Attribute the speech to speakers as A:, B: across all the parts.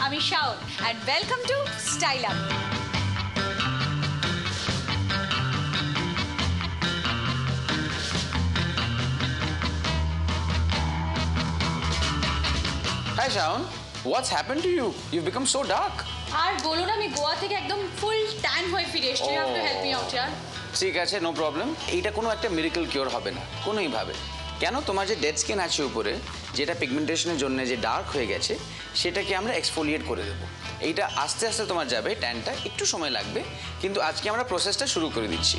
A: আমি Shaon and welcome to Style Up.
B: Hi Shaun, what's happened to you? You've become so dark.
A: আর বলো না, আমি গোয়া থেকে একদম ফুল ট্যান হয়ে ফিরে এসেছি। You have to help me out here.
B: ঠিক আছে, নো প্রবলেম। এইটা কোনো একটা মিরাকল কিওর হবে না কোনোইভাবে। কেন, তোমার যে ডেড স্কিন আছে উপরে, যেটা পিগমেন্টেশনের জন্য যে ডার্ক হয়ে গেছে, সেটাকে আমরা এক্সফোলিয়েট করে দেবো। এইটা আস্তে আস্তে তোমার যাবে, ট্যানটা একটু সময় লাগবে, কিন্তু আজকে আমরা প্রসেসটা শুরু করে দিচ্ছি।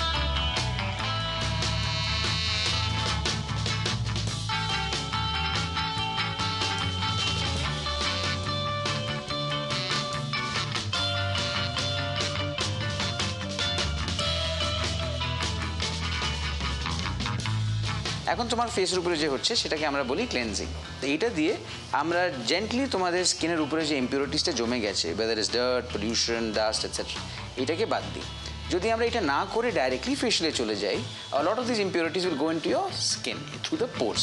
B: এখন তোমার ফেসের উপরে যে হচ্ছে সেটাকে আমরা বলি ক্লেনজিং। তো এইটা দিয়ে আমরা জেন্টলি তোমাদের স্কিনের উপরে যে ইম্পিউরিটিসটা জমে গেছে, weather is dirt, pollution, dust etcetera, এটাকে বাদ দিই। যদি আমরা এটা না করে ডাইরেক্টলি ফেশিয়ালে চলে যাই, a lot of these impurities will go into your skin through the pores.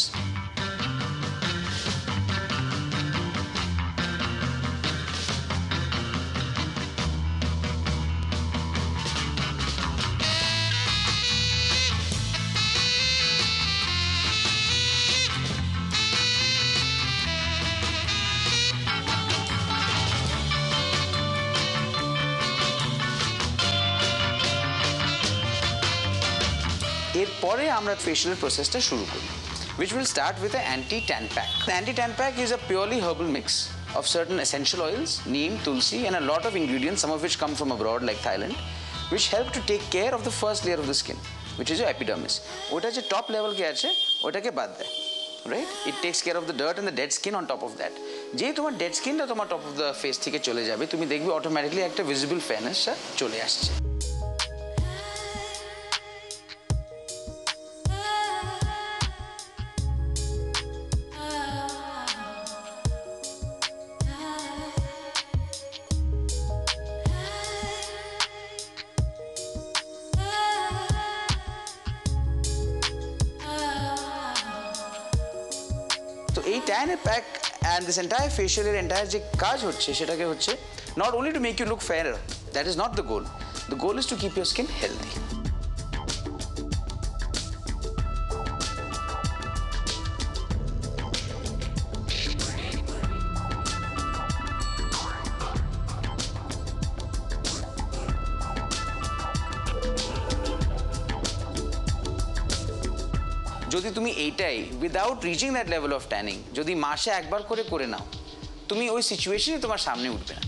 B: এরপরে আমরা ফেশিয়াল প্রসেসটা শুরু করি, which will start with an anti-tan pack. The anti-tan pack is a purely herbal mix of certain essential oils, neem, tulsi, and a lot of ingredients, some of which come from abroad like Thailand, which help to take care of the first layer of the skin, which is your epidermis. ওটা যে top level কে আছে ওটাকে বাদ দেয়, right? It takes care of the dirt and the dead skin on top of that. যেই তোমার dead স্কিনটা তোমার টপ অফ দ্য ফেস থেকে চলে যাবে, তুমি দেখবে অটোমেটিকলি একটা ভিজিবল ফেয়ারনেস চলে আসছে। তো এই tan pack and this entire ফেশিয়ালের এন্টায়ার যে কাজ হচ্ছে সেটাকে হচ্ছে not only to make you look fairer, that is not the goal. The goal is to keep your skin healthy. যদি তুমি এইটাই without reaching that level of tanning যদি মাসে একবার করে নাও, তুমি ওই সিচুয়েশনে তোমার সামনে উঠবে না।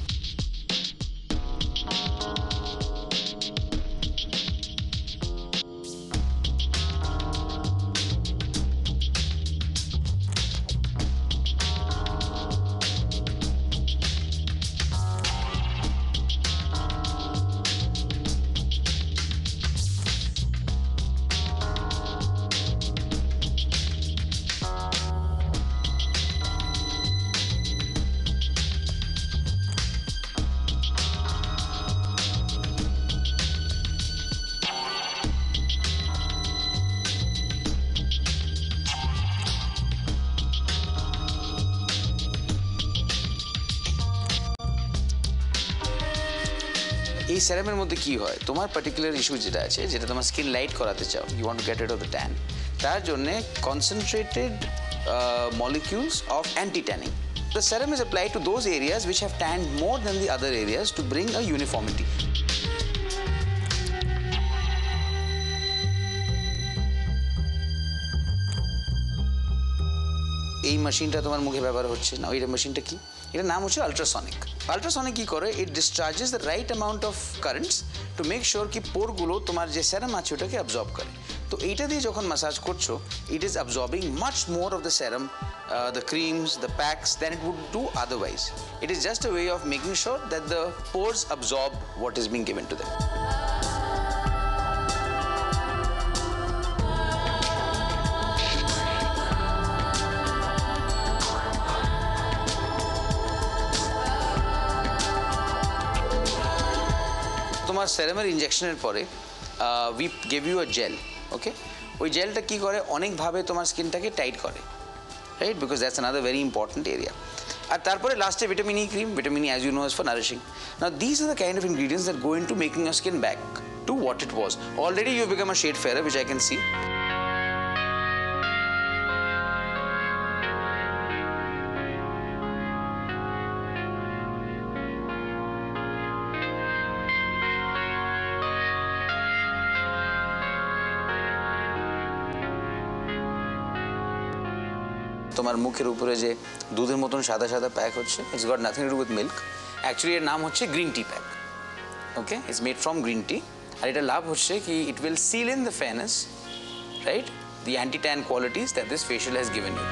B: এই সেরামের মধ্যে কি হয়, তোমার পার্টিকুলার ইস্যু যেটা আছে, যেটা তোমার স্কিন লাইট করাতে চাও, you want to get rid of the tan, তার জন্য concentrated molecules of anti-tanning. The serum is applied to those areas which have tanned more than the other areas to bring a uniformity. এই মেশিনটা তোমার মুখে ব্যবহার হচ্ছে না, ওই মেশিনটা কি, এটার নাম হচ্ছে আল্ট্রাসনিক। আল্ট্রাসনিক কি করে, it discharges the right amount of currents to make sure কি পোরগুলো তোমার যে সেরাম আছে ওটাকে অ্যাবজর্ব করে। তো এইটা দিয়ে যখন ম্যাসাজ করছো, it is absorbing much more of the serum, the creams, the packs than it would do otherwise. It is just a way of making sure that the pores absorb what is being given to them. তোমার সেরামের ইনজেকশনের পরে we give you a gel, okay? ওই জেলটা কী করে, অনেকভাবে তোমার স্কিনটাকে টাইট করে, right? Because that's another very important area. আর তারপরে লাস্টে vitamin E cream, vitamin E as you know is for nourishing. Now these are the kind of ingredients that go into making your skin back to what it was. Already you've become a shade fairer, which I can see. তোমার মুখের উপরে যে দুধের মতন সাদা সাদা pack হচ্ছে, it's got nothing to do with milk. Actually এর নাম হচ্ছে green tea pack. Okay, it's made from green tea. আর এটা লাভ হচ্ছে কি it will seal in the fairness, right, the anti-tan qualities that this facial has given you.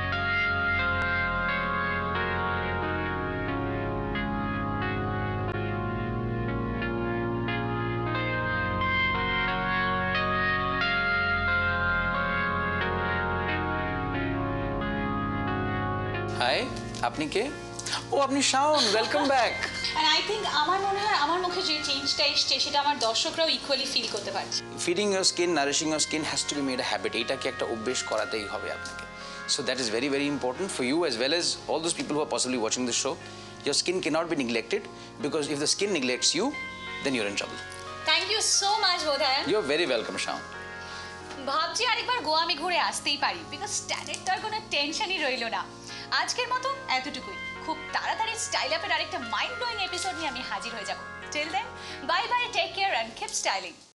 B: Hi, আপনি কে? ও আপনি Shaon, welcome back.
A: And I think আমার মনে হয় আমার মুখে যে চেঞ্জটা এসছে সেটা আমার দর্শকরাও ইকুয়ালি ফিল করতে পারছে।
B: Feeding your skin, nourishing your skin has to be made a habit. এটাকে একটা অভ্যেস করাতেই হবে আপনাকে। So that is very, very important for you as well as all those people who are possibly watching this show. Your skin cannot be neglected because if the skin neglects you, then you're in trouble.
A: Thank you so much Bodhayan.
B: You're very welcome, Shaun.
A: ভাবছি আরেকবার গোয়া আমি ঘুরে আসতেই পারি because standard তো আর কোনো টেনশনই রইলো না। আজকের মতো এতটুকুই। খুব তাড়াতাড়ি স্টাইল আপের আরেকটা মাইন্ড ব্লোয়িং এপিসোড নিয়ে আমি হাজির হয়ে যাব। Till then bye bye, take care and keep styling.